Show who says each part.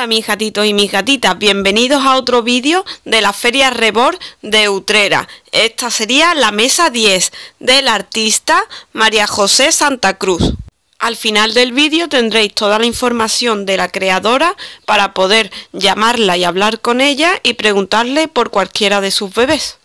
Speaker 1: Hola mis gatitos y mis gatitas, bienvenidos a otro vídeo de la Feria Rebord de Utrera. Esta sería la mesa 10 del artista María José Santa Cruz. Al final del vídeo tendréis toda la información de la creadora para poder llamarla y hablar con ella y preguntarle por cualquiera de sus bebés.